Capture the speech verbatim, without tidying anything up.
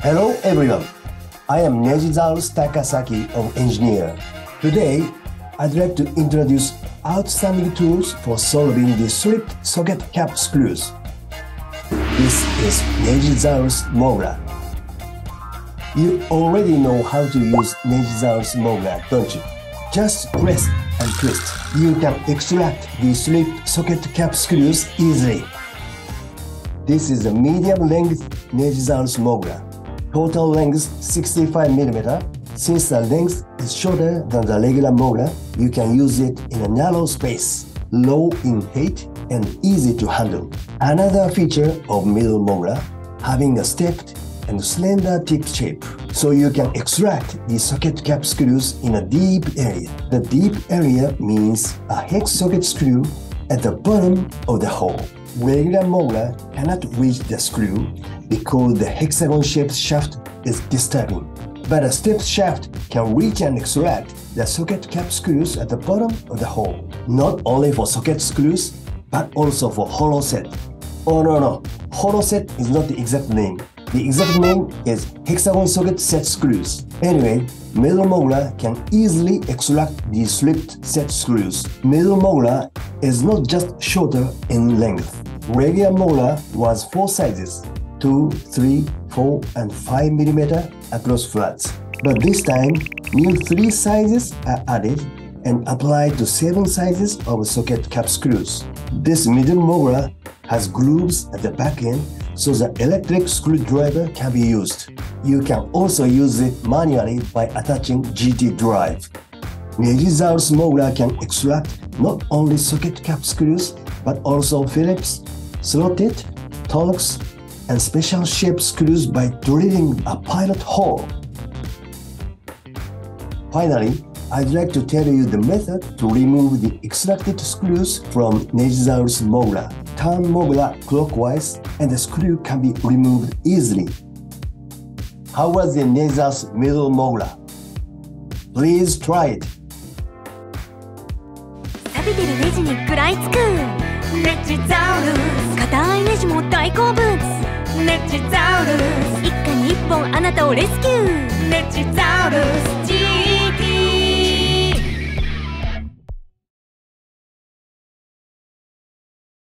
Hello everyone, I am Neji-saurus Takasaki of Engineer. Today, I'd like to introduce outstanding tools for solving the slipped socket cap screws. This is Neji-saurus Mogura. You already know how to use Neji-saurus Mogura, don't you? Just press and twist. You can extract the slipped socket cap screws easily. This is a medium length Neji-saurus Mogura. Total length sixty-five millimeters. Since the length is shorter than the regular Mogura, you can use it in a narrow space, low in height, and easy to handle. Another feature of middle Mogura, having a stepped and slender tip shape, so you can extract the socket cap screws in a deep area. The deep area means a hex socket screw at the bottom of the hole. Regular Mogura cannot reach the screw because the hexagon-shaped shaft is disturbing. But a stepped shaft can reach and extract the socket cap screws at the bottom of the hole. Not only for socket screws, but also for hollow set. Oh no no, hollow set is not the exact name. The exact name is hexagon socket set screws. Anyway, middle Mogura can easily extract the slipped set screws. Middle Mogura is not just shorter in length. Regular Mogura was four sizes, two, three, four, and five millimeters across flats. But this time, new three sizes are added and applied to seven sizes of socket cap screws. This middle Mogura has grooves at the back end, so the electric screwdriver can be used. You can also use it manually by attaching G T drive. Neji-saurus Mogura can extract not only socket cap screws, but also Phillips, slotted, Torx, and special shaped screws by drilling a pilot hole. Finally, I'd like to tell you the method to remove the extracted screws from Neji-saurus Mogura. Turn Mogura clockwise and the screw can be removed easily. How was the Neji-saurus middle Mogura? Please try it. 錆びてるネジに食らいつくネジザウルス硬いネジも大好物ネジザウルス一家に一本あなたをレスキューネジザウルス